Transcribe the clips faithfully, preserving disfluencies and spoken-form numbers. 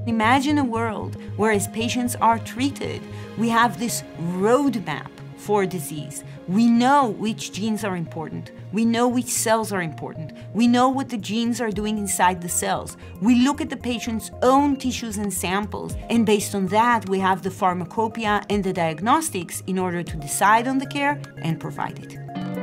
Imagine a world where as patients are treated, we have this roadmap for disease. We know which genes are important. We know which cells are important. We know what the genes are doing inside the cells. We look at the patient's own tissues and samples, and based on that, we have the pharmacopoeia and the diagnostics in order to decide on the care and provide it.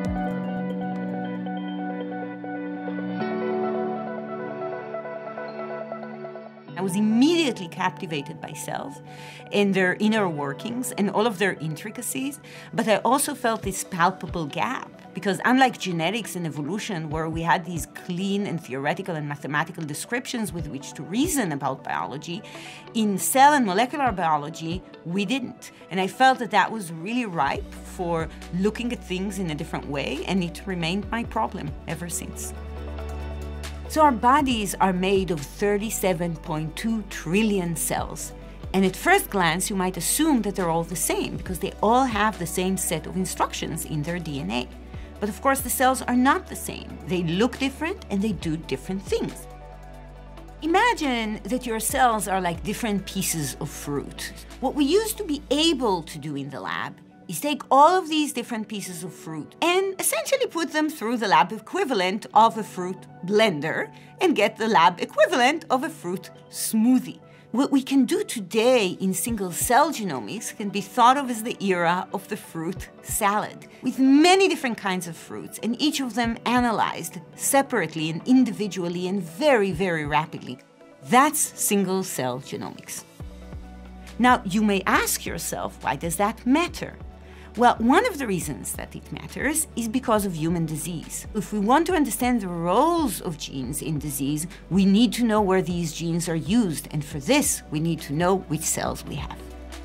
I was immediately captivated by cells and their inner workings and all of their intricacies, but I also felt this palpable gap because unlike genetics and evolution, where we had these clean and theoretical and mathematical descriptions with which to reason about biology, in cell and molecular biology, we didn't. And I felt that that was really ripe for looking at things in a different way, and it remained my problem ever since. So our bodies are made of thirty-seven point two trillion cells. And at first glance, you might assume that they're all the same because they all have the same set of instructions in their D N A. But of course, the cells are not the same. They look different and they do different things. Imagine that your cells are like different pieces of fruit. What we used to be able to do in the lab is take all of these different pieces of fruit and essentially put them through the lab equivalent of a fruit blender and get the lab equivalent of a fruit smoothie. What we can do today in single-cell genomics can be thought of as the era of the fruit salad, with many different kinds of fruits, and each of them analyzed separately and individually and very, very rapidly. That's single-cell genomics. Now, you may ask yourself, why does that matter? Well, one of the reasons that it matters is because of human disease. If we want to understand the roles of genes in disease, we need to know where these genes are used, and for this, we need to know which cells we have.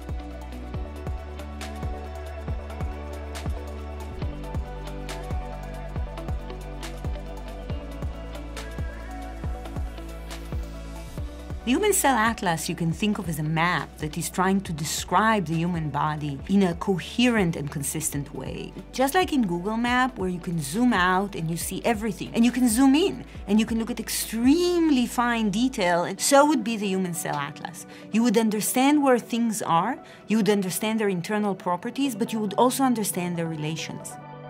The Human Cell Atlas you can think of as a map that is trying to describe the human body in a coherent and consistent way. Just like in Google Map, where you can zoom out and you see everything, and you can zoom in and you can look at extremely fine detail, and so would be the Human Cell Atlas. You would understand where things are, you would understand their internal properties, but you would also understand their relations.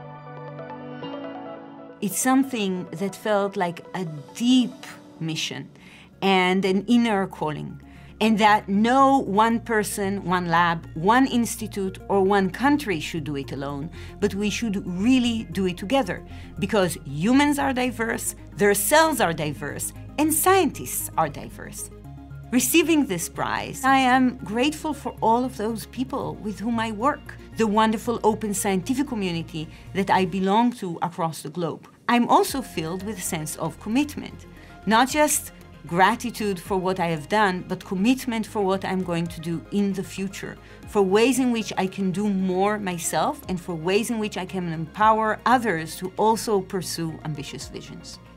It's something that felt like a deep mission and an inner calling, and that no one person, one lab, one institute, or one country should do it alone, but we should really do it together, because humans are diverse, their cells are diverse, and scientists are diverse. Receiving this prize, I am grateful for all of those people with whom I work, the wonderful open scientific community that I belong to across the globe. I'm also filled with a sense of commitment, not just gratitude for what I have done, but commitment for what I'm going to do in the future, for ways in which I can do more myself and for ways in which I can empower others to also pursue ambitious visions.